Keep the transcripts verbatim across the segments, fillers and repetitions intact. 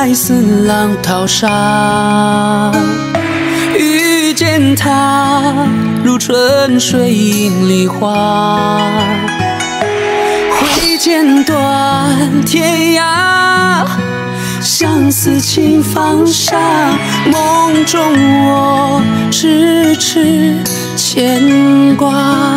爱似浪淘沙。遇见他，如春水映梨花，挥剑断天涯，相思情放下。梦中我痴痴牵挂。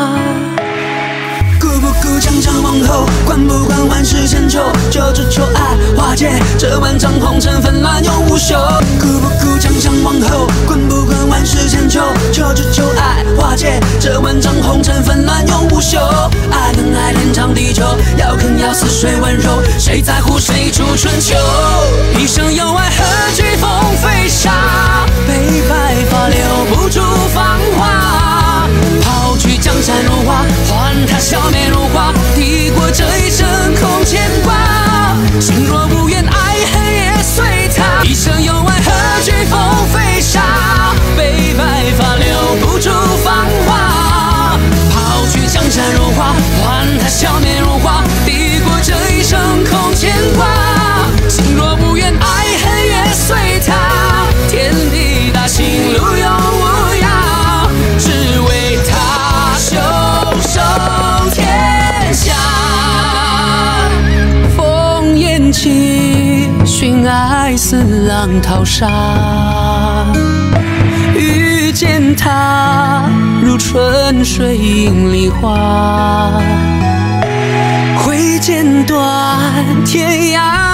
顾不顾江上皇后，管不管万世千秋，就只求爱化解这万丈红尘纷乱永无休。顾不顾江上皇后，管不管万世千秋，就只求爱化解这万丈红尘纷乱永无休。爱能爱天长地久，要肯要似水温柔，谁在乎谁处春秋？一生有爱何惧风飞沙，悲白发留不住芳华。抛去江山如画，还他笑面如花，抵过这一生空牵挂。心若无缘，爱恨也随他。一生有爱何惧风飞沙，悲白发留不住芳华。抛去江山如画，还他笑面如花，抵过这一生空牵挂。心若无缘，爱恨也随他。天地大，心路永无涯，只为他袖手天下。烽烟起，寻爱似浪淘沙。遇见他，如春水映梨花。挥剑断天涯，